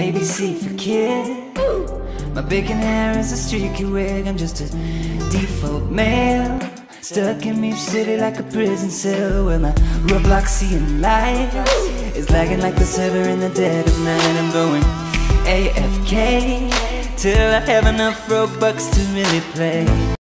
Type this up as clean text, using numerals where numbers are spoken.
ABC for kid. My bacon hair is a streaky wig. I'm just a default male, stuck in Meep City like a prison cell. Well, my Robloxian life is lagging like the server in the dead of night. I'm going AFK till I have enough Robux to really play.